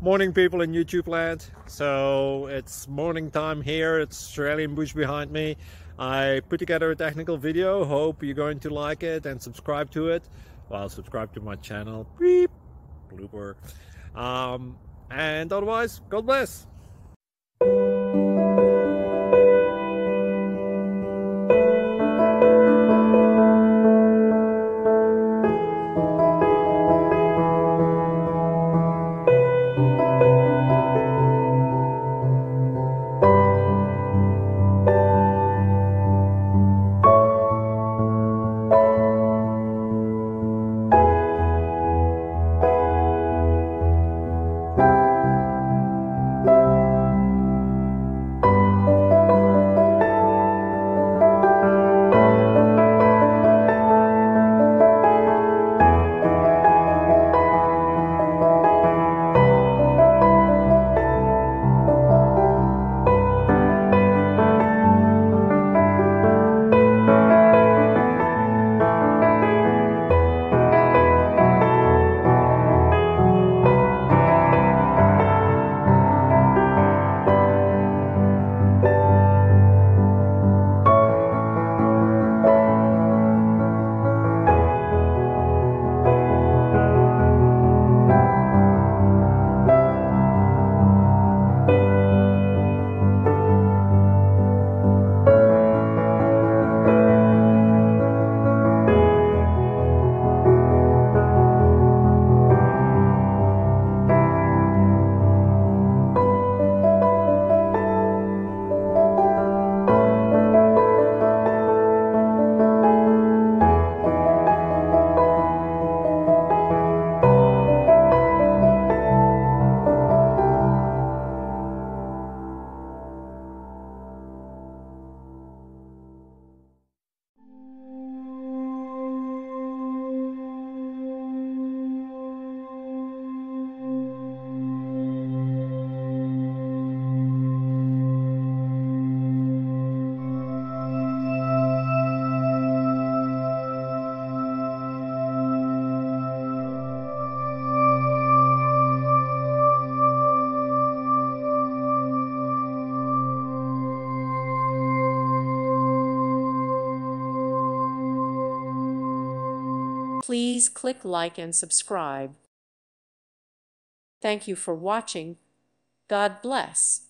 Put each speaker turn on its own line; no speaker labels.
Morning people in YouTube land. So it's morning time here. It's Australian bush behind me. I put together a technical video. Hope you're going to like it and subscribe to it. Well, subscribe to my channel. Beep. Blooper. And otherwise, God bless.
Please click like and subscribe. Thank you for watching. God bless.